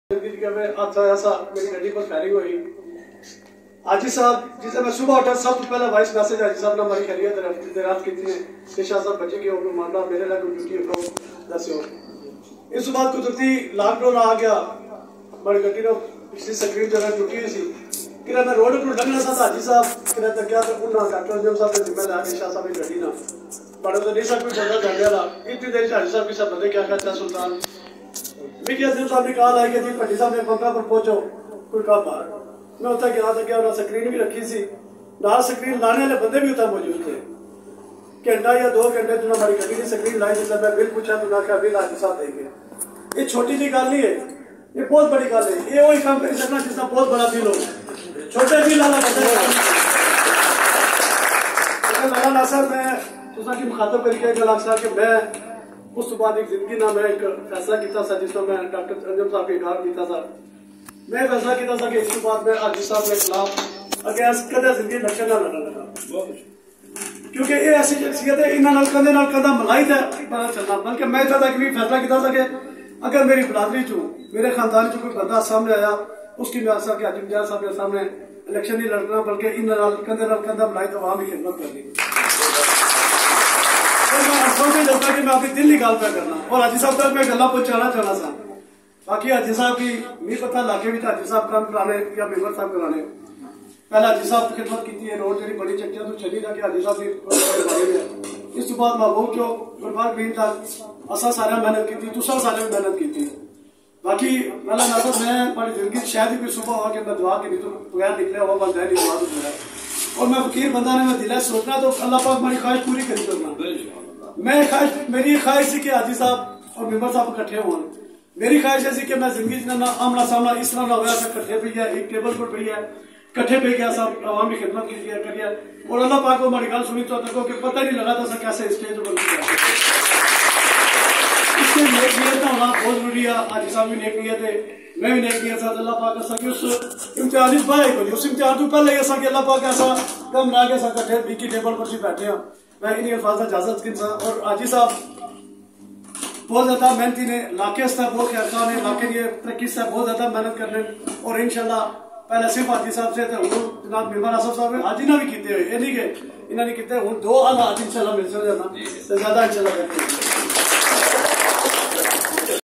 ऐसा मेरी गड्डी पर फायरिंग हुई। हाजी साहब जिसे मैं सुबह उठा सब तो पहले वॉइस मैसेज हाजी साहब ने हमारी खैरियत दराज की थी शाह साहब बच्चे की होकर मानना मेरे लिए कोई ड्यूटी हो दस हो। इस बाद कुदरती लॉकडाउन आ गया बड़ी गड्डी ने पिछली स्क्रीन जगह टूटी हुई सी कि मैं रोड पर लगना था हाजी साहब कि तक क्या तो उन्ना डॉक्टर अंजम साहब ने जिम्मेदार शाह साहब की गड्डी ना बड़े तो नहीं सब कोई बंदा कर लिया इतनी देर हाजी साहब के सब बंदे क्या कहता सुल्तान साहब ने कहा कि जी भट्टी साहब ने पंखा पर पहुंचो कोई काम बाहर मैं उतना गया था क्या स्क्रीन भी रखी सी नाल स्क्रीन लाने वाले बंदे भी उतना मौजूद थे। घंटा या 2 घंटे जो हमारी गड्डी की स्क्रीन लाई जिससे मैं बिल पूछा तो ना क्या बिल हाजी साहब देंगे। ये छोटी सी गल नहीं है, ये बहुत बड़ी गल है। ये वही काम कर सकना जिसका बहुत बड़ा बिल हो छोटे बिल वाला बंदा नासर मैं तुसा की मुखातब करके गल आखसा कि मैं उस बाद एक जिंदगी ना मैं एक फैसला किया था जिसमें मैं डॉक्टर अंजम साहब के इनकार किया था। मैं फैसला किया था कि इसके बाद मैं हाजी साहब के खिलाफ अगर कदे जिंदगी नक्शा ना लड़ना लगा क्योंकि ये ऐसी शख्सियत है इन्होंने कंधे नाल कंधा मिलाई था पता चलना। बल्कि मैं चाहता कि फैसला किया था कि अगर मेरी बरादरी चो मेरे खानदान चो कोई बंदा सामने आया उसकी मैं आशा कि हाजी मिजाज साहब के सामने इलेक्शन नहीं लड़ना बल्कि इन्होंने कंधे नाल कंधा मिलाई तो वहां भी खिदमत करनी। लगता कि मैं अपनी दिल की गल पे करना और हाजी साहब तक मैं गल्ला पहुंचाना चाहना सा। बाकी हाजी साहब की नहीं पता लागे भी हाजी साहब काम कराने या मेंबर साहब कराने पहले हाजी साहब की खिदमत की है रोड जी बड़ी चक्कियां तो चली था कि हाजी साहब की इस बाद महबूब चौक गुरबाग बीन तक असा सारा मेहनत की तुसा सारे मेहनत की। बाकी पहला नजर मैं बड़ी जिंदगी शायद ही कोई सुबह हुआ कि मैं दुआ की नहीं तो बगैर निकले हुआ बंद है नहीं हुआ और मैं फकीर बंदा ने मैं दिल सोचना तो अल्लाह पाक मेरी ख्वाहिश पूरी करी करना। मैं ख्वाहिश मेरी ख्वाहिश थी कि हाजी साहब और मेंबर साहब इकट्ठे हो। मेरी ख्वाहिश ऐसी कि मैं जिंदगी ना आमना सामना इस तरह ना होया इकट्ठे पे गया एक टेबल पर पे गया इकट्ठे पे गया सब आवाम की खिदमत करिए और अल्लाह पाक को हमारी गल सुनी तो तक कि पता नहीं लगा था कैसे स्टेज पर इसके नेक नियत होना बहुत जरूरी है। हाजी साहब भी नेक नियत है मैं भी नेक नियत था अल्लाह पाक ऐसा कि उस इम्तिहान पाए को उस इम्तिहान तो पहले ऐसा कि अल्लाह पाक ऐसा कम ना के साथ इकट्ठे बीकी टेबल पर बैठे हैं मैं इन्हीं अल्फाज इजाजत की और हाजी साहब बहुत ज्यादा मेहनती ने इलाके से बहुत ख्याल ने इलाके लिए तरक्की से बहुत ज्यादा मेहनत कर रहे और इंशाल्लाह पहले सिर्फ हाजी साहब से जनाब मेंबर आसफ साहब हाजी ना भी किए ये नहीं कि इन्होंने किए हूँ 2 आला हाजी इंशाल्लाह मिल सकते ज्यादा इंशाल्लाह करते